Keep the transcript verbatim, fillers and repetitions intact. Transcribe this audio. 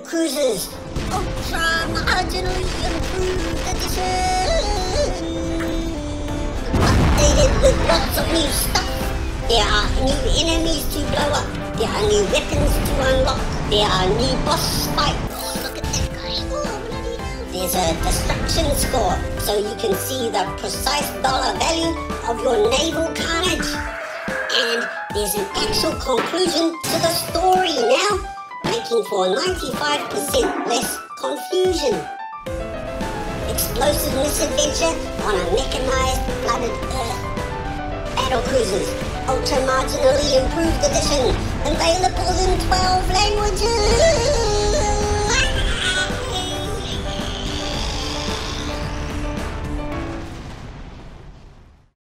Battlecruisers, Ultra-marginally Improved Edition! Updated with lots of new stuff. There are new enemies to blow up. There are new weapons to unlock. There are new boss fights. Oh, look at that guy. Oh, bloody hell. There's a destruction score, so you can see the precise dollar value of your naval carnage. And there's an actual conclusion to the story now, making for ninety-five percent less confusion. Explosive misadventure on a mechanized, flooded Earth. Battlecruisers, Ultra-marginally Improved Edition, available in twelve languages!